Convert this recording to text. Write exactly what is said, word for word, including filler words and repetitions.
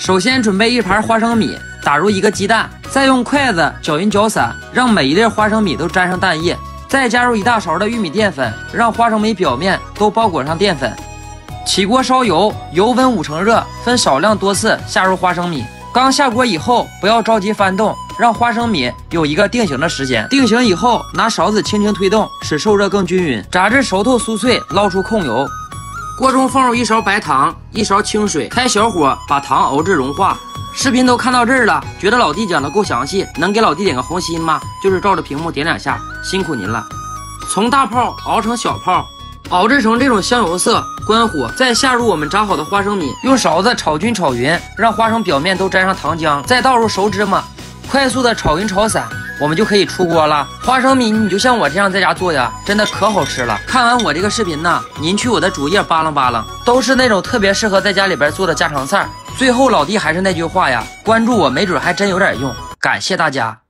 首先准备一盘花生米，打入一个鸡蛋，再用筷子搅匀搅散，让每一粒花生米都沾上蛋液，再加入一大勺的玉米淀粉，让花生米表面都包裹上淀粉。起锅烧油，油温五成热，分少量多次下入花生米。刚下锅以后，不要着急翻动，让花生米有一个定型的时间。定型以后，拿勺子轻轻推动，使受热更均匀，炸至熟透酥脆，捞出控油。锅中放入一勺白糖，一勺清水，开小火把糖熬至融化。视频都看到这儿了，觉得老弟讲的够详细，能给老弟点个红心吗？就是照着屏幕点两下，辛苦您了。从大泡熬成小泡，熬制成这种香油色，关火，再下入我们炸好的花生米，用勺子炒均炒匀，让花生表面都沾上糖浆，再倒入熟芝麻，快速的炒匀炒散，我们就可以出锅了。花生米你就像我这样在家做呀，真的可好吃了。看完我这个视频呢，您去我的主页扒拉扒拉，都是那种特别适合在家里边做的家常菜。最后老弟还是那句话呀，关注我没准还真有点用，感谢大家。